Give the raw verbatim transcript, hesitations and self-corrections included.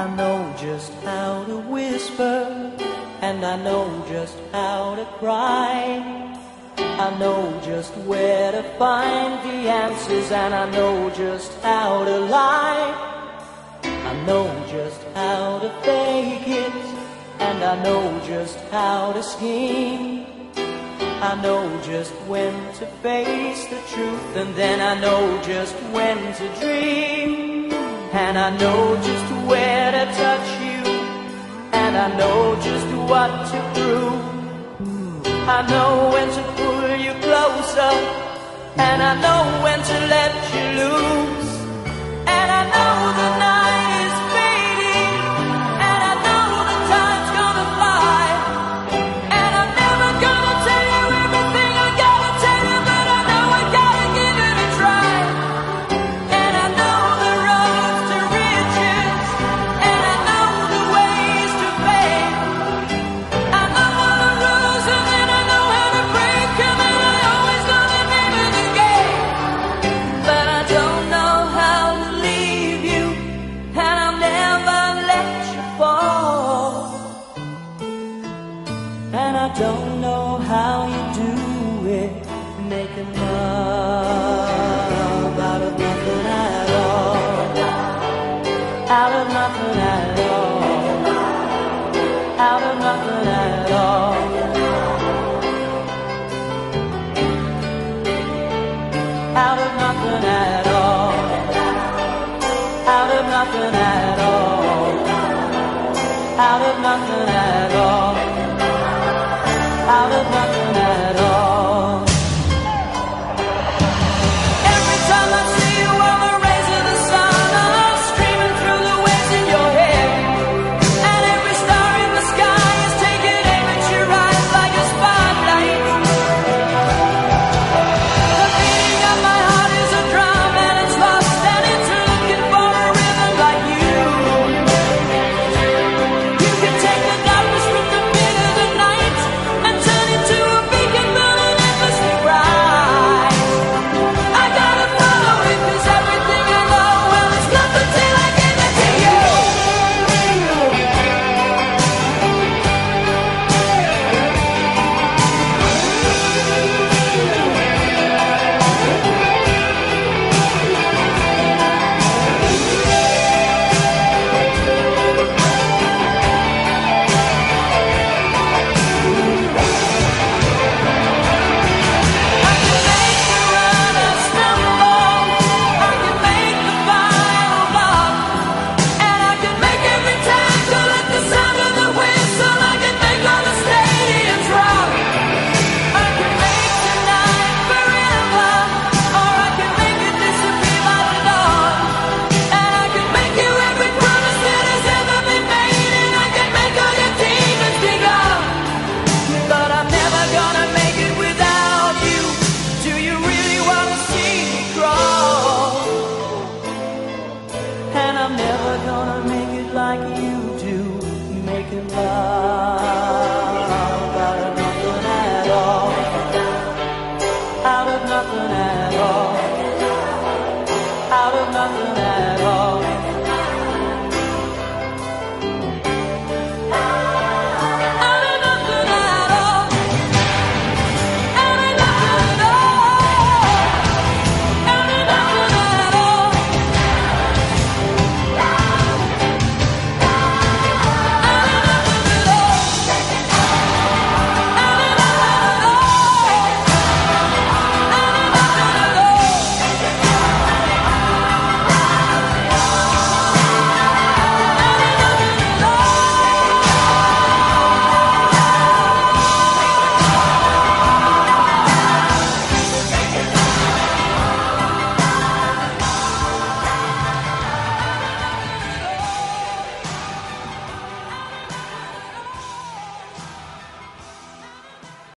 I know just how to whisper, and I know just how to cry. I know just where to find the answers, and I know just how to lie. I know just how to fake it, and I know just how to scheme. I know just when to face the truth, and then I know just when to dream. And I know just where to touch you, and I know just what to prove. I know when to pull you closer, and I know when to let you loose. And I know the night is fading, and I know the time's gonna fly. And I'm never gonna tell you everything I gotta tell you, but I know I gotta give it a try. And I know the roads to riches, and I know the ways to fame. I know all the rules, and then I know how to break them, and I always know the name of the game. But I don't know how to leave you, and I'll never let you fall. And I don't know how you do it, making love out of nothing at all. Out of nothing at all. Out of nothing at all. Out of nothing at all. Out of nothing at all. Out of nothing at all. Out of nothing at all. Every time I see you on the rays of the sun, I'm streaming through the waves in your hair. And every star in the sky is taking aim at your eyes like a spotlight. The beating of my heart is a drum, and it's lost, and it's looking for a rhythm like you. You can take the darkness from the pit of the night and turn it to a beacon burning endlessly bright. I gotta follow it, 'cause everything I know, well, it's nothing till I give it to you. I can make the runner stumble, I can make the final bump, and I can make every tackle at the sound of the whistle. I can make all the stadiums rock. I can make tonight forever, or I can make it disappear by the dawn. And I can make you every promise that has ever been made, and I can make all your demons be gone. But I'm never gonna make it without you. Do you really wanna see me crawl? And I'm never gonna make it like you do, making love out of nothing at all. Out of nothing at all. Out of nothing at all.